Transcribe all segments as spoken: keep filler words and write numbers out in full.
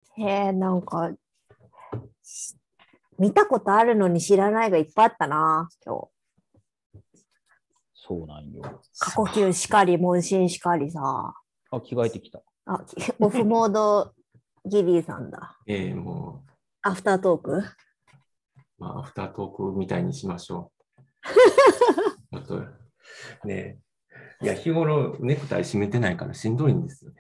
へえ、なんか、見たことあるのに知らないがいっぱいあったな、今日。 そうなんよ。 過呼吸しかり、問診しかりさ。 あ、着替えてきた。 あ、オフモードギリーさんだ。 ええもアフタートークう、まあ、アフタートークみたいにしましょう。あと、ねえ、いや、日頃ネクタイ締めてないからしんどいんですよね。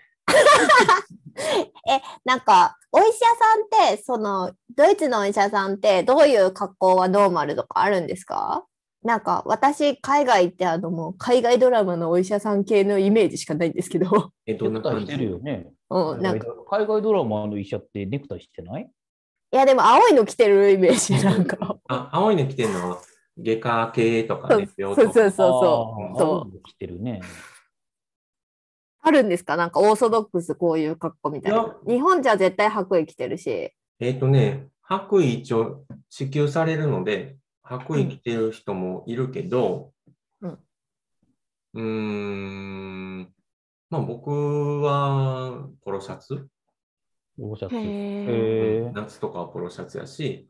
え、なんか、お医者さんって、その、ドイツのお医者さんって、どういう格好はノーマルとかあるんですか？なんか、私、海外って、あの、もう、海外ドラマのお医者さん系のイメージしかないんですけど、 え、どんなネクタイして感じ？ るよね。 うん、なんか、 海外ド海外ドラマの医者ってネクタイしてない？ いや、でも、青いの着てるイメージ、なんか。 あ、青いの着てるのは外科系とかそうね、病そうそう棟。 そうそああ、 う。そう。 青いの着てるね。 あるんですか？なんか、オーソドックス、こういう格好みたいな。 いや、 日本じゃ絶対白衣着てるし。 えっとね、白衣一応支給されるので、白衣着てる人もいるけど、 うん。 うーん、まあ僕はポロシャツ、 ポロシャツ。 へえ。 うんへ夏とかはポロシャツやし、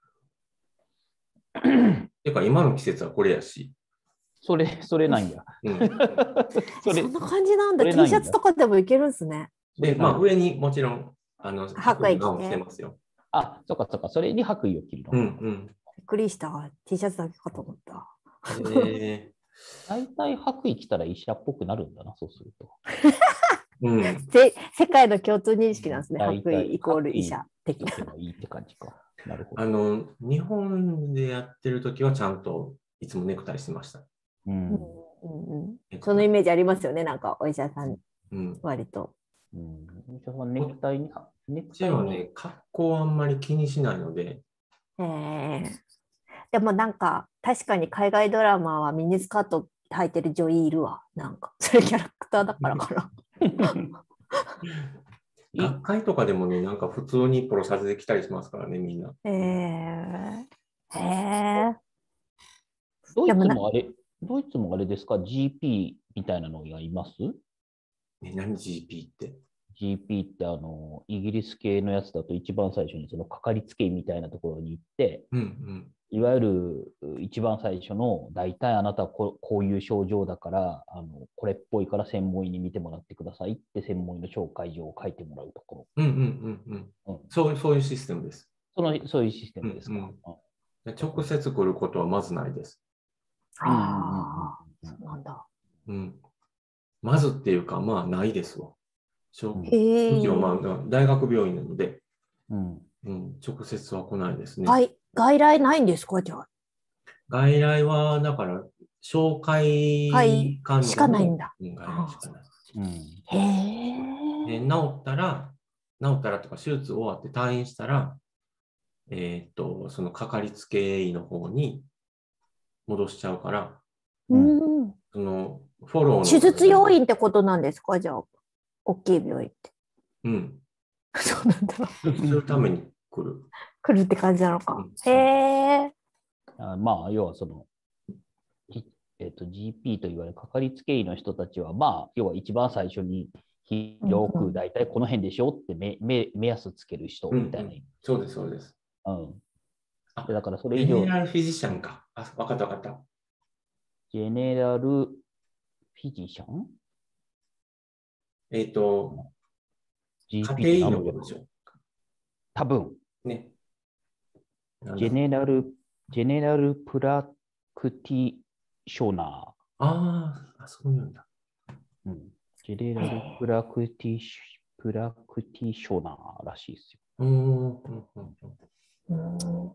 てか今の季節はこれやし、 それ、それなんや。 うん、 それそんな感じなんだ。 それ T ないんだシャツとかでもいけるんですね。 で、まあ上にもちろん、あの、白衣のガウン着てますよ。 あ、そっかそっか、それに白衣を着るの。 うんうん。 びっくりした。T シャツだけかと思った。 で、 大体白衣着たら医者っぽくなるんだな、そうすると。 うん。 で、世界の共通認識なんですね。 大体白衣イコール医者的な。 着てもいいって感じか。なるほど。 あの、日本でやってる時はちゃんといつもネクタイしてました。 ううんん。 うんうん、そのイメージありますよね。なんかお医者さん、 うん。 割と。 うん。お医者さんネクタイに、ネこっクタイに。 ちはね、格好はあんまり気にしないので、 えー、でもなんか、確かに海外ドラマはミニスカート履いてる女医いるわ。なんか、それキャラクターだからかな。 い学会とかでもね、なんか普通にポロシャツで着たりしますからね、みんな。 えー、えー、 ドイでもな、 ツもあれ、ドイツもあれですか？ ジーピー みたいなのがいます？ ね、何 ジーピー って。 ジーピー ってあの、イギリス系のやつだと一番最初にそのかかりつけ医みたいなところに行って、 うんうん。 いわゆる一番最初の大体あなたはここういう症状だからあのこれっぽいから専門医に見てもらってくださいって専門医の紹介状を書いてもらうとこうんうんうんうん。 ろ、うん、 そう、そういうシステムです。 そのそういうシステムですか？ うんうんで直接来ることはまずないです。 うんうんうんああ、そうなんだ。 うん。まずっていうか、まあ、ないですわ。しょうんへえ。 むしろ、まあ、大学病院なので、 うんうん、直接は来ないですね。 外、外来ないんですか？じゃあ。 外来は、だから、紹介患し者のかないんだ。 うん外来しかない。 うんへえ。 で、治ったら、治ったらとか、手術終わって退院したら、えーっと、そのかかりつけ医の方に戻しちゃうから、 うん。 その、フォローの。 手術要員ってことなんですか？じゃあ、大きい病院って。 うん。 そうなんだ。 手術するために来る。 来るって感じなのか。 うんへえ。 あまあ要はその、いえっと ジーピー といわれるかかりつけ医の人たちはまあ要は一番最初に広く大体この辺でしょって目目目安つける人みたいな、 うんうんそうです、そうです。 うんあでだからそれジェ以上ネラルフィジシャンか。あ、わかったわかった。 ジェネラルフィジシャンえっと、家 ?ジーピー庭医って何だろうのことでしょ。 多分、 ね。なんだジェネラル、ジェネラルプラクティショナあーあ、そういうんだ。 ー。うん、ジェネラルプラクティシプラクティショナーらしいですよ。 うーんうんうんうんうん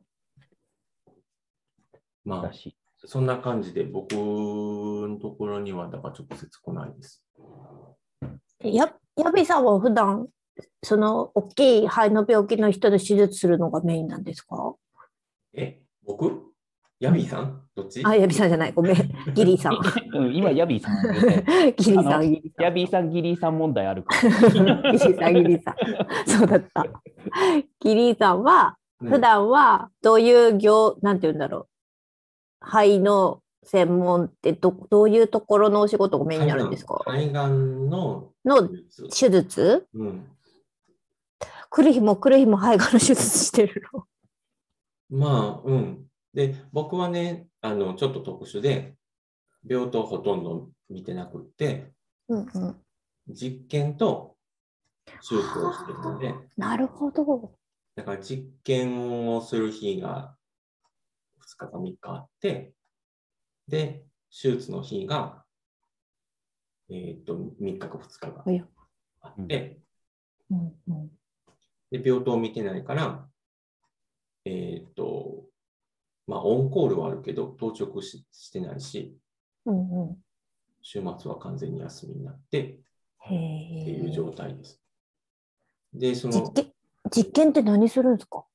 まあら、しい。 そんな感じで僕のところにはだから直接来ないです。 や、ヤビさんは普段、その大きい肺の病気の人の手術するのがメインなんですか？ え、僕ヤビーさんどっちあ、ヤビさんじゃない。ごめん。ギリーさん。 うん今、ヤビーさん言うて。 ギリーさん、 あのギリーさん。 ヤビーさん、ギリーさん問題あるから。 ギリーさん、ギリーさん。そうだった。ギリーさんは、普段はどういう業、なんて言うんだろう。肺の専門ってど、どういうところのお仕事がメインになるんですか？ 肺がんのの手術うん。 来る日も来る日も肺がんの手術してるの。 まあ、うん。で、僕はね、あの、ちょっと特殊で、病棟ほとんど見てなくって、 うんうん。 実験と手術をしてるので、 なるほど。 だから実験をする日がふつかかみっかあって、で、手術の日が、えっと、みっかかふつかがはいよ。 あって、 うんうん。 で、病棟を見てないから、えっと、まあ、オンコールはあるけど、当直し、してないし、 うんうん。 週末は完全に休みになってっへていう状え。 態です。で、その、 実験、実験って何するんですか？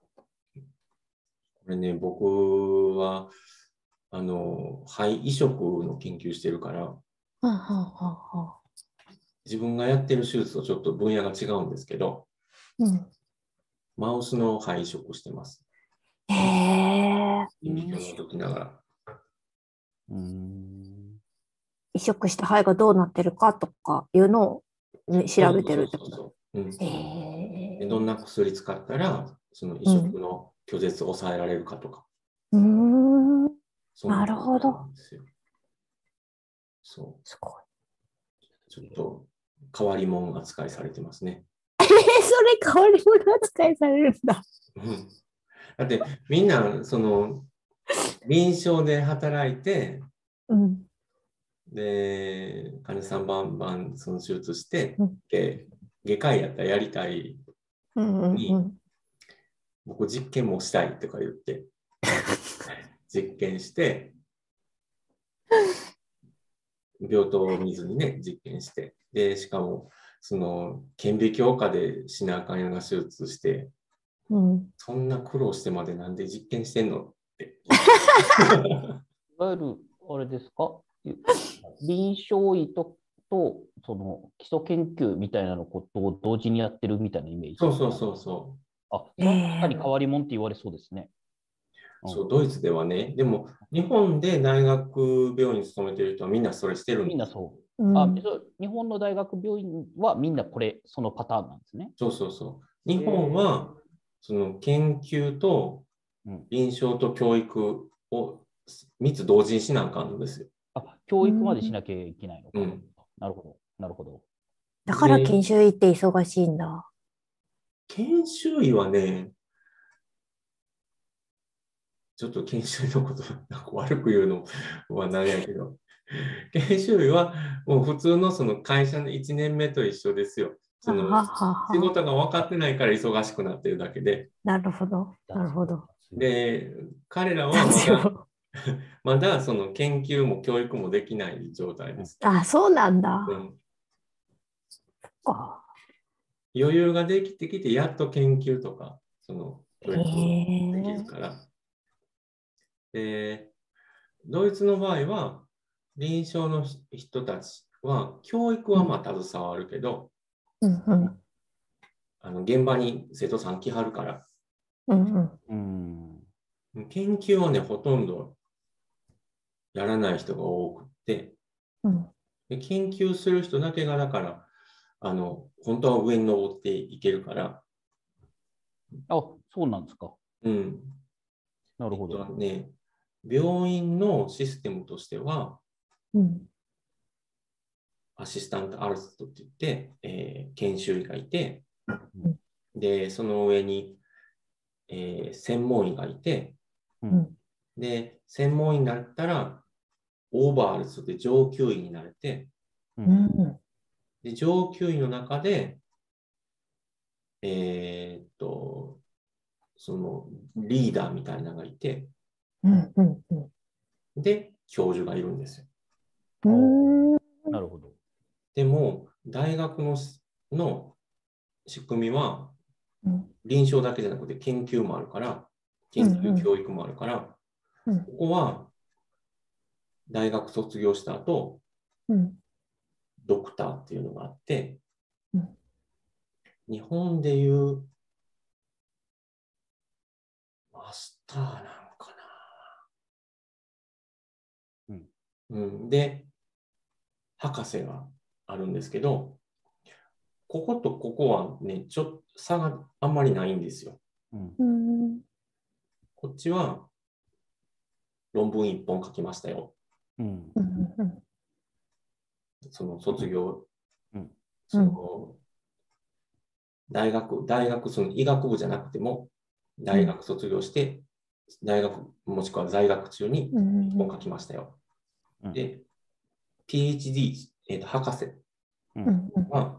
これね、僕は、あの、肺移植の研究してるから、 はあはあはあはあ。 自分がやってる手術とちょっと分野が違うんですけど、 うん。 マウスの肺移植してます。 へえ。 顕微鏡を覗きながら。 うーん。 移植して肺がどうなってるかとかいうのをね調べてるってこと。 そうそうそうそう。うん。で、どんへえ。 な薬使ったら、その移うん植の拒絶を抑えられるかとか、 うーん。 そんななるほど。 ことなんですよ。そすごい。 う。ちょっと変わり者扱いされてますね。 えー、それ変わり者扱いされるんだ。 うんだってみんな、その、臨床で働いて、 うん。 で、患者さんバンバンその手術して、 うんで、外科医やったらやりたいうんうんうに、 ん。 僕実験もしたいとか言って、実験して、病棟を見ずにね、実験して、で、しかも、その、顕微鏡下でしなあかんような手術して、 うん。 そんな苦労してまでなんで実験してんのって。 いわゆる、あれですか、臨床医と、とその基礎研究みたいなのことを同時にやってるみたいなイメージ。 そうそうそうそう。 あ、 え確かに変ー、 わり者って言われそうですね。 そう、ドイツではね、でも日本で大学病院に勤めてる人はみんなそれしてるんです。 みんなそう。あ、 うん。 そう日本の大学病院はみんなこれ、そのパターンなんですね。 そうそうそう。日本へはその研究とーうん、 臨床と教育をみっつ同時にしなあかんんですよ。 あ、教育までしうん。 なきゃいけないのか。 うん。 なるほど。なるほど。 だからで、 研修医って忙しいんだ。 研修医はね、ちょっと研修医のことなんか悪く言うのはなんやけど、研修医はもう普通のその会社のいちねんめと一緒ですよ。そのはははは。 仕事が分かってないから忙しくなってるだけで。 なるほど。なるほど。 で、彼らはま雑だ、 用。 まだその研究も教育もできない状態です。 あ、そうなんだ。 うん、 か。 余裕ができてきて、やっと研究とか、その教へ育できるえ。 から。で、ドイツの場合は、臨床の人たちは、教育はまあ携わるけど、 うんうんあの現場に生徒さん来はるから、 うんうんうん。 研究はね、ほとんどやらない人が多くて、 うんで研究する人だけが、だから、あの、本当は上に登っていけるから、 あ、そうなんですか。 うん。えっなるほど。 とね、病院のシステムとしては、 うんアシスタントアルストって言って、えー研修医がいて、 うんで、その上に、えー専門医がいて、 うんうんで、専門医になったら、オーバーアルストで上級医になれて、 ううんんで、上級医の中で、えーっと、そのリーダーみたいなのがいて、 うんうんうんで、教授がいるんですよ。 うんなるほど。 でも、大学のの仕組みは、 うん臨床だけじゃなくて研究もあるから、研究教育もあるから、 うんここは大学卒業した後、 うんドクターっていうのがあって、 うん日本でいうマスターなのかうん。 な。うん、で、博士があるんですけど、 こことここはね、ちょっと差があんまりないんですよ。 うんうんこっちは論文一本書きましたよ。 うんうんうんその卒業、 うんその大学、大学、その医学部じゃなくても、大学卒業して、大学、もしくは在学中にうん一本書きましたよ。 うんで、ピーエイチディー、えーと博士うんうんうんは、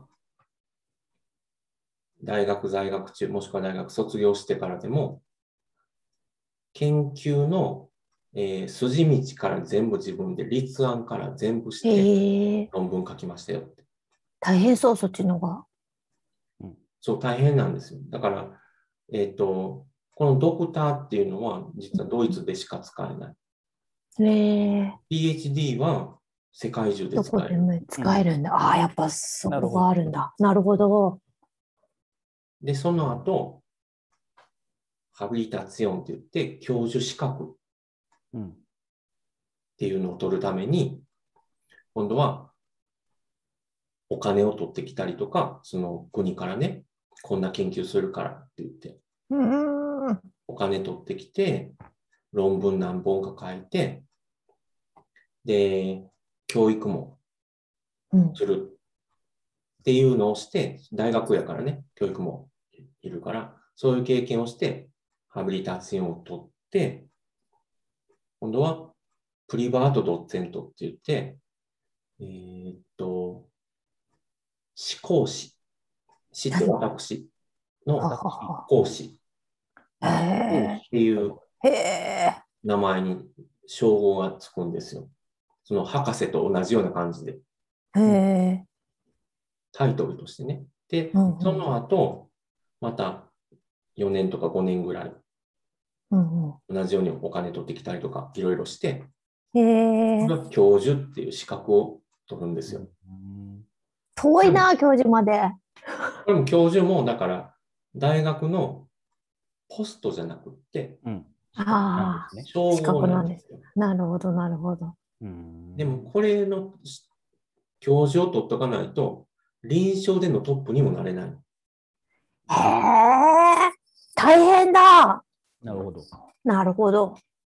大学在学中、もしくは大学卒業してからでも、研究の、えー筋道から全部自分で、立案から全部してへえ、 論文書きましたよって。 大変そう、そっちのが。 そう、大変なんですよ。だから、えっと、このドクターっていうのは、実はドイツでしか使えない。 へえ、 ピーエイチディー は世界中でどこ使える。 でも使えるんだ。ああ、やっぱそこなるほどがあるんだ。なるほど。 で、その後、ハビリタツィオンって言って、教授資格っうんていうのを取るために、今度はお金を取ってきたりとか、その国からね、こんな研究するからって言って、 うんうんお金取ってきて、論文何本か書いて、で、教育もうんするっていうのをして、大学やからね、教育もいるから、そういう経験をして、ハビリタツィオンを取って、今度はプリバート・ドッツェントって言って、えーっと、師講師。師って私のははは講師へえっていうへえ名前に称号がつくんですよ。その博士と同じような感じで、 へえタイトルとしてね。でうんう、んその後、またよねんとかごねんぐらい、 うんう同じようにお金取ってきたりとか、いろいろして、 んへえこれは教授っていう資格を取るんですよ。 うん遠いな、教授まで。 これも教授も、だから、大学のポストじゃなくって、 うんああ、 ね称号資格なんです。 なんですよ。 なるほど、なるほど。 うんでも、これの教授を取っとかないと、臨床でのトップにもなれない。 へえ、大変だ。 なるほど。 なるほど。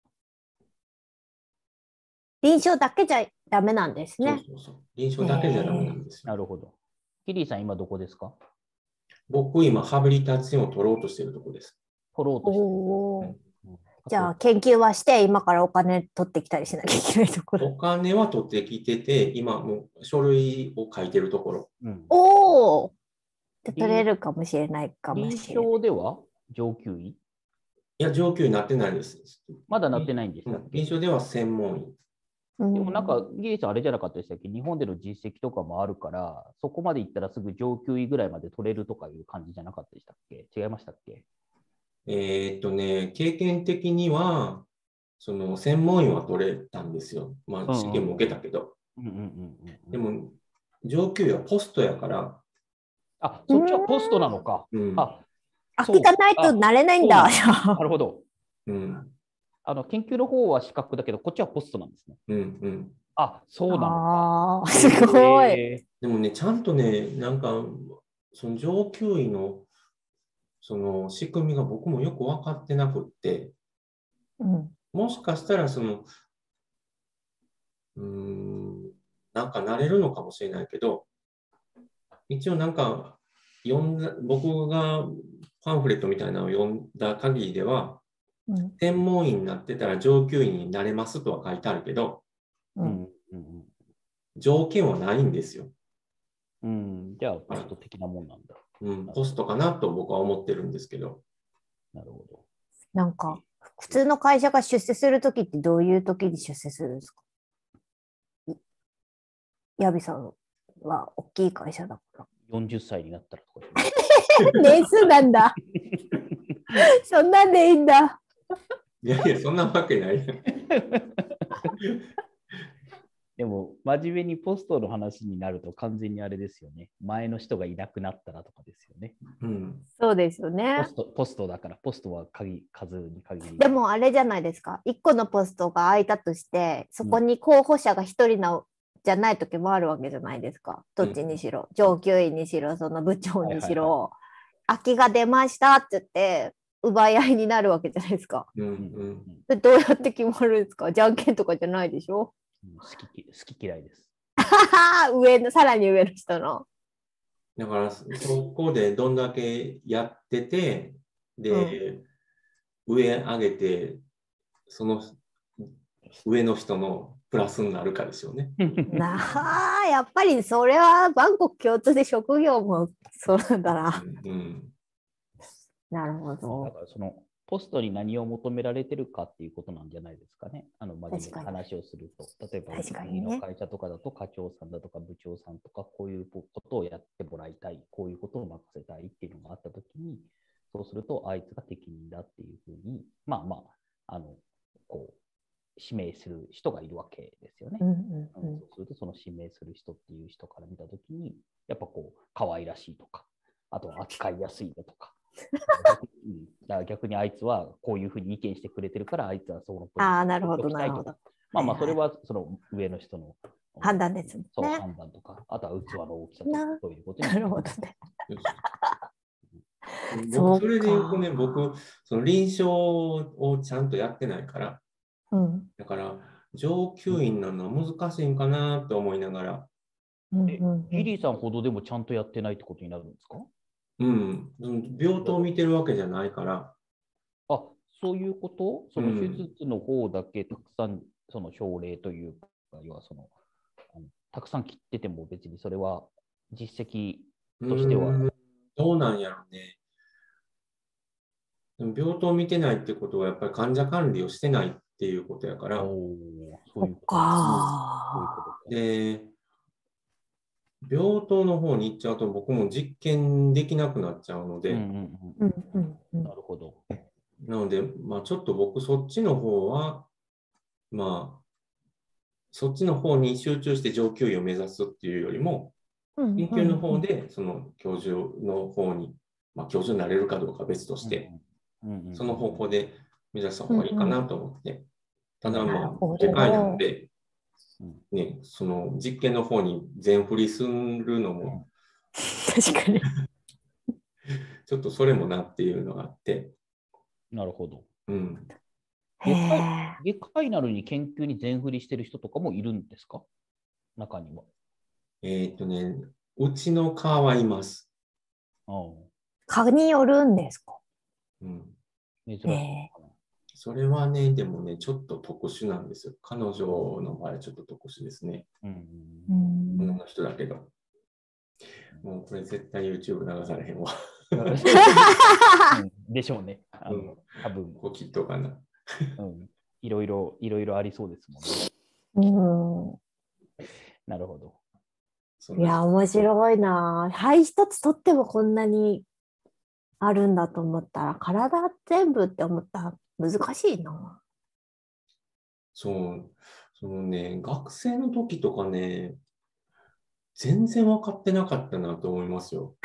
臨床だけじゃダメなんですそうね。 そうそう。臨床だけじゃダメなんですよ。 なるほど。キリーさん、今どこですか？ 僕、今、ハビリタツィオンを取ろうとしているところです。 取ろうとしてる。 おお。 うんじゃあ、研究はして、今からお金取ってきたりしなきゃいけないところ。 お金は取ってきてて、今、もう書類を書いてるところ。 うんおお。で取れるかもしれないかも臨しれない。 床では上級医いや、上級になってないです。 まだなってないんでしたうんっけ？ 臨床では専門医。 うんでもなんか、ギリさんあれじゃなかったでしたっけ？日本での実績とかもあるから、そこまで行ったらすぐ上級医ぐらいまで取れるとかいう感じじゃなかったでしたっけ？違いましたっけ？ えーっとね、経験的には、その専門医は取れたんですよ。まあ、 うんうん試験も受けたけど。 うんうんうんうん。 でも、上級医はポストやから、 あ、そっちはポストなのか。 うん。 あ、 空きがないとなれないんだ。 なるほど。 うん。 あの研究の方は資格だけど、こっちはポストなんですね。 うん。うん。 あ、そうなのか。 ああ、すごい。 へでもね、ちゃんとね、なんか、その上級医の、その仕組みが僕もよく分かってなくって、 うんもしかしたら、その、うーん、なんかなれるのかもしれないけど、一応なんか、読んだ、僕がパンフレットみたいなのを読んだ限りでは、 うん専門医になってたら上級医になれますとは書いてあるけど、 ううんんうん条件はないんですよ。 うん。うん、じゃあ、ポスト的なもんなんだ。 うん、ポストかなと僕は思ってるんですけど。 なるほど。 なんか、普通の会社が出世するときってどういうときに出世するんですか？ヤビさんは大きい会社だかよんじゅっさいになったらとか。 ら。年数なんだ。そんなんでいいんだ。 いやいや、そんなわけない。 でも、真面目にポストの話になると完全にあれですよね。前の人がいなくなったらとかですよね。 うん。 そうですよねポ。スト、ポストだから、ポストは限数に限り。 でもあれじゃないですか。一個のポストが空いたとして、そこに候補者が一人のじゃない時もあるわけじゃないですか。どっちにしろ、上級医にしろ、その部長にしろ、 はいはい空きが出ましたって言って、奪い合いになるわけじゃないですか。 うんううんん。 でどうやって決まるんですか？じゃんけんとかじゃないでしょ？ うん好きき好き嫌いです。 上の、さらに上の人の。 だから、そこでどんだけやってて、で、上上げて、その上の人のプラスになるかですよね。 なあ、やっぱりそれは万国共通で職業もそうなんだな。 うんうんなるほだど。 からそのポストに何を求められてるかっていうことなんじゃないですかね。あの真面目な話をすると。例えば、 確かにね次の会社とかだと課長さんだとか部長さんとか、こういうことをやってもらいたい、こういうことを任せたいっていうのがあったときに、そうすると、あいつが適任だっていうふうに、まあまあ、あの、こう、指名する人がいるわけですよね。 うんうんうんうんそうすると、その指名する人っていう人から見たときに、やっぱこう、可愛らしいとか、あとは扱いやすいだとか、うんだから逆にあいつはこういうふうに意見してくれてるから、あいつはそのポジションああ、なるほど、 に置きたとかないるほど。 まあまあ、 はいはいそれはその上の人の判断ですもんそうね。 判断とか、あとは器の大きさとかな、 そういうことになるほどね。 僕、それで言うとね、 そうか僕、その臨床をちゃんとやってないから、 うんだから、上級院なのは難しいんかなと思いながら、 えうんうんうんギリーさんほどでもちゃんとやってないってことになるんですか？ うん、病棟を見てるわけじゃないから、 あ、そういうことそのうん手術の方だけたくさん、その症例というか、要はその、あのたくさん切ってても別にそれは実績としては、 うんどうなんやろうね。でも病棟を見てないってことは、やっぱり患者管理をしてないっていうことやから、 おーそういうことそういうかことか。 で、病棟の方に行っちゃうと、僕も実験できなくなっちゃうので、 うんうんううんんうんうんなるほど。 なので、まあ、ちょっと僕、そっちの方は、まあ、そっちの方に集中して上級医を目指すっていうよりも、 うん研究の方で、その教授の方に、まあ、教授になれるかどうかは別として、 うんうんうんその方向で目指した方がいいかなと思って、ただまあ、 なるほど外科医なので、 うんね、その実験の方に全振りするのも、 確かに。 ちょっとそれもなっていうのがあって、 なるほど。 うん。 へ外科医え。 外科医なのに研究に全振りしてる人とかもいるんですか？中には。 えーっとね、うちの科はいます。 ああ蚊によるんですか？ うん。 珍しいのかな。 それはね、でもね、ちょっと特殊なんですよ。彼女の場合はちょっと特殊ですね。 うんううん女んの人だけど。もうこれ絶対 YouTube 流されへんわ。 うんでしょうね。あの、 うん多分、 こう切っとかな。 うん、いろいろ、いろいろありそうですもんね。 うんそなるほど。 んないや、面白いな。肺一つ取ってもこんなにあるんだと思ったら、体全部って思ったら難しいな。 そう、そのね、学生の時とかね、全然分かってなかったなと思いますよ。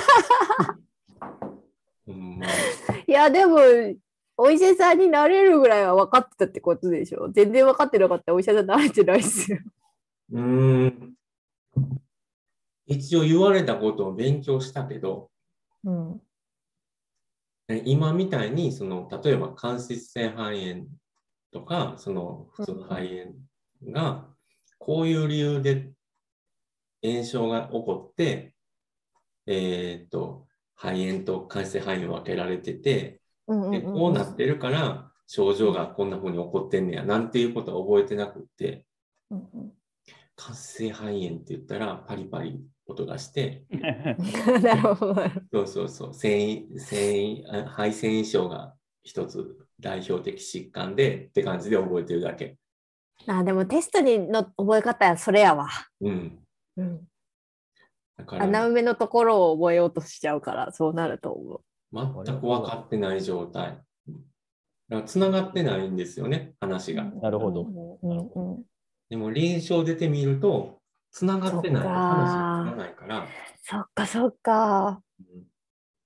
うん、まあ、 いや、でも、お医者さんになれるぐらいは分かってたってことでしょ。全然分かってなかったらお医者さんになれてないですよ。 うーん。一応言われたことを勉強したけど、 うん。 今みたいに、その、例えば間質性肺炎とか、その普通の肺炎が、こういう理由で炎症が起こって、えっと、肺炎と間質性肺炎分けられてて、でうんうんうんこうなってるから症状がこんな風に起こってんねや、なんていうことは覚えてなくって、 うんうん間質性肺炎って言ったらパリパリ音がして、 なるほど。 そうそうそう、繊維、繊維、あ肺繊維症が一つ代表的疾患でって感じで覚えてるだけ。 あ、でもテストにの覚え方はそれやわ。 うん。 うん。 だから、 穴埋めのところを覚えようとしちゃうから、そうなると思う。 全く分かってない状態。だから繋がってないんですよね、話が。 なるほどうんうんうん、 でも臨床出てみると、繋がってないと話がつかないから。 そっかそっか。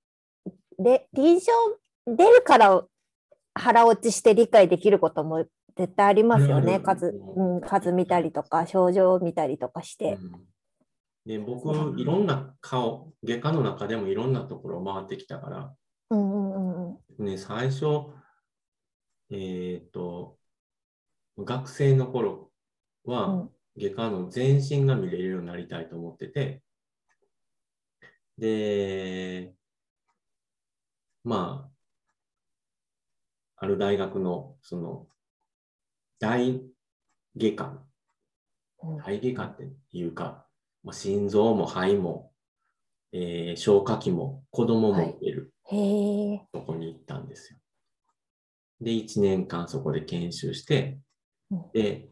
うんで、臨床出るから腹落ちして理解できることも絶対ありますよね。 あるある数、うん、数見たりとか、症状を見たりとかして。 うんで僕、いろんな顔、外科の中でもいろんなところを回ってきたから、 うんうんうんうん。 ね、最初、えっと、学生の頃は、 うん外科の全身が見れるようになりたいと思ってて、で、まあ、ある大学の、その、大外科、 うん大外科っていうか、まあ、心臓も肺も、えー消化器も子供はい。 も見れるへえ。 とこに行ったんですよ。で、いちねんかんそこで研修して、 うんで、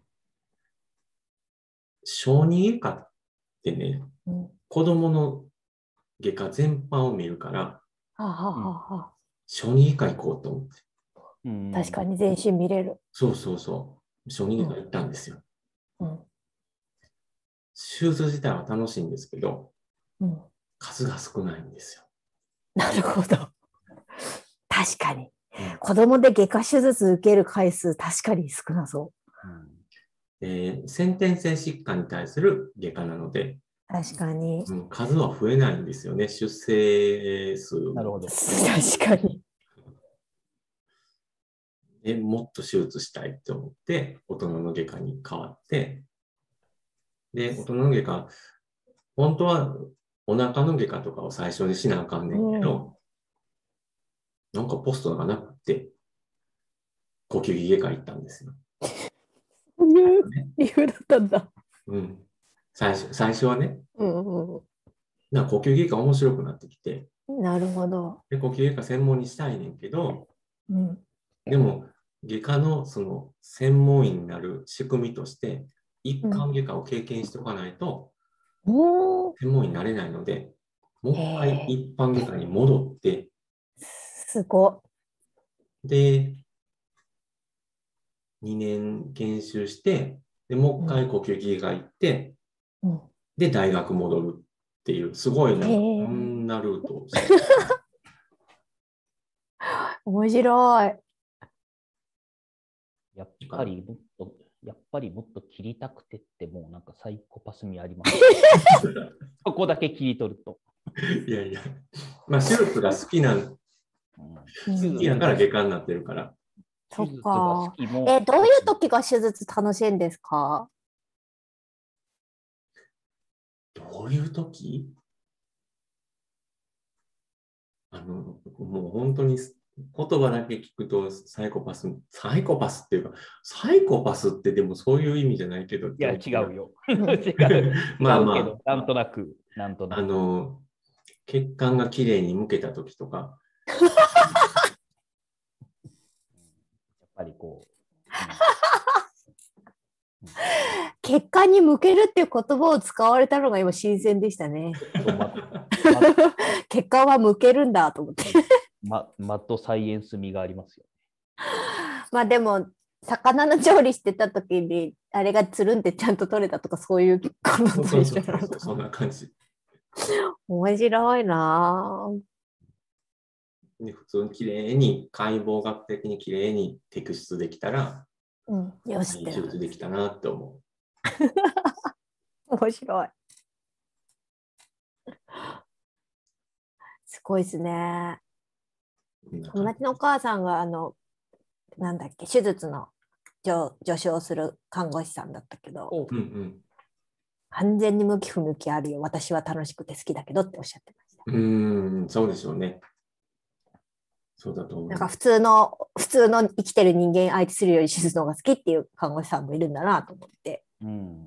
小児外科ってね、 うん子供の外科全般を見るから、 はあはあはあはあ。 小児外科行こうと思って。 うん確かに全身見れる。 そうそうそう。小児うん外科行ったんですよ。 うん手術自体は楽しいんですけど、 うん。 数が少ないんですよ。 なるほど。確かに。 うん子供で外科手術受ける回数、確かに少なそうんえー先天性疾患に対する外科なので、 う。確かに。 うん、数は増えないんですよね、出生数も。 なるほど。 確かに。 でもっと手術したいと思って、大人の外科に変わって、で、大人の外科、本当はお腹の外科とかを最初にしなあかんねんけど、なんかポストがなくて、呼吸器外科行ったんですよ。 そういう理由だったんだ。 うん。最初、最初はね、 うんうなんか呼吸器外科面白くなってきて、 ん。なるほど。 で、呼吸外科専門にしたいねんけど、 うん。 でも、外科のその専門医になる仕組みとして、一般外科を経験しておかないと、 おー。 専門医になれないので、もう一回へえ。 一般外科に戻って、 すごで、にねん研修して、で、もう一回呼吸器外科行って、 い。うん。 で、大学戻るっていう、すごいなんか、 へえこんなルートをして、 面白い。 やっぱりもっと、やっぱりもっと切りたくてってもうなんかサイコパス味あります。そこだけ切り取ると。 いやいや、まあ、手術が好きな、好うんきやから外科になってるから。 そっ手術が好か。 きも。 え、どういう時が手術楽しいんですか？ どういう時あの、もう本当に言葉だけ聞くとサイコパス、サイコパスっていうか、サイコパスってでもそういう意味じゃないけど。いいや、違うよ。 うん違う。 まあまあ違うけどなんとなく、なんとなあく。 の、血管がきれいに向けた時とか、 やっぱりこう。 血管に向けるっていう言葉を使われたのが今新鮮でしたね。 うんま血管は向けるんだと思って。 まマッドサイエンス味がありますよ。 まあでも、魚の調理してた時に、あれがつるんでちゃんと取れたとか、そういうことそうとそうそうそう一緒なのか。 そんな感じ。 面白いなぁ。 で普通にきれいに、解剖学的にきれいに摘出できたら、 うん、よしいいってなる。 手術できたなって思面白い。すごいですね。 う。 友達のお母さんが、あの、なんだっけ、手術の助助手をする看護師さんだったけど、 おうんうん。 完全に向き不向きあるよ。私は楽しくて好きだけどっておっしゃってました。 うーん、そうでしょうね。そうだと思う。 なんか普通の、普通の生きてる人間相手するより手術の方が好きっていう看護師さんもいるんだなと思って。 うん。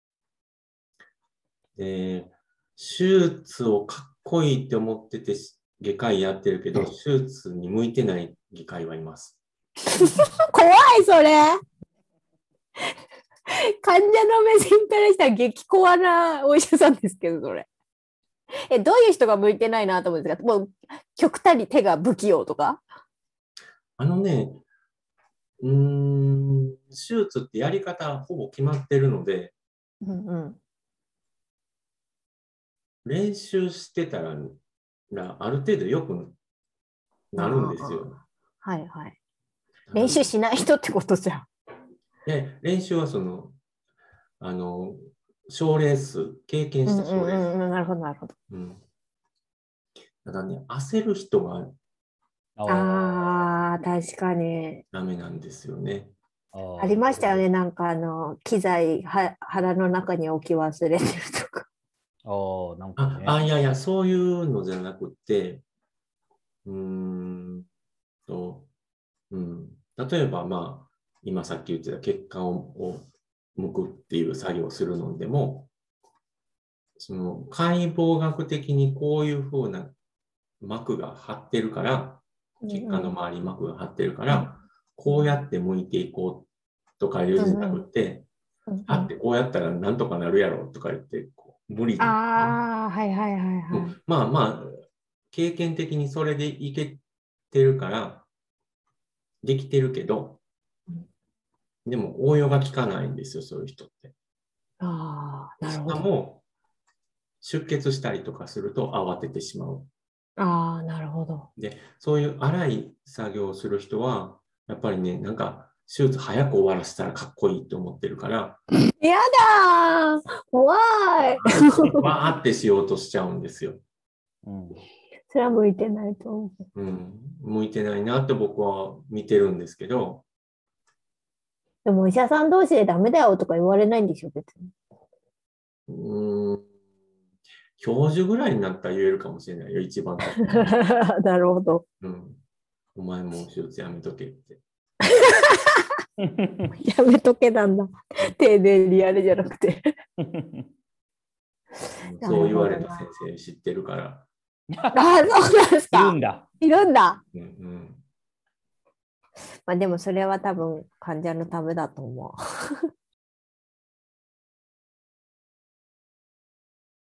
で、手術をかっこいいって思ってて外科医やってるけど、手術に向いてない外科医はいます。 怖い、それ。患者の目線からしたら激怖なお医者さんですけど、それ。え、どういう人が向いてないなと思うんですか？もう極端に手が不器用とか？ あのね、うーん、手術ってやり方ほぼ決まってるので、 うんうん。 練習してたら、らある程度良くなるんですよ。 はいはい。練習しない人ってことじゃん。 で、練習はその、あの、賞レース、経験した賞レース。 うんうんうん、なるほど、なるほど。 うん。ただね、焦る人がああ、確かに。 ダメなんですよね。 あありましたよね。なんかあの、機材は腹の中に置き忘れてるとか。 あー、なんかあ、 ね。 あ、いやいや、そういうのじゃなくて、うーんと、うん、例えば、まあ、今さっき言ってた血管を剥くっていう作業をするのでも、その解剖学的にこういうふうな膜が張ってるから、血管の周りに膜が張ってるから、こうやって剥いていこうとか言うんじゃなくて、張ってこうやったらなんとかなるやろとか言って、こう無理に、 ああ、はいはいはいはい。 まあまあ、経験的にそれでいけてるから、できてるけど、でも応用が効かないんですよ、そういう人って。 ああ、なるしほど。 かも、出血したりとかすると慌ててしまう。 ああ、なるほど。 で、そういう荒い作業をする人は、やっぱりね、なんか、手術早く終わらせたらかっこいいと思ってるから、 やだー、怖い。 わーってしようとしちゃうんですよ。 うん、 それは向いてないと思う。 うん、向いてないなって僕は見てるんですけど、 でもお医者さん同士でダメだよとか言われないんでしょ、別に。 うーん、教授ぐらいになったら言えるかもしれないよ、一番高い。 なるほど。 うん。お前もう手術やめとけって。 やめとけなんだ。丁寧にやるじゃなくて。 そう言われた先生知ってるから。 ああ、そうなんですいるか。 んだ。 いるんだ。 うんうん、 まあでもそれは多分患者のためだと思う。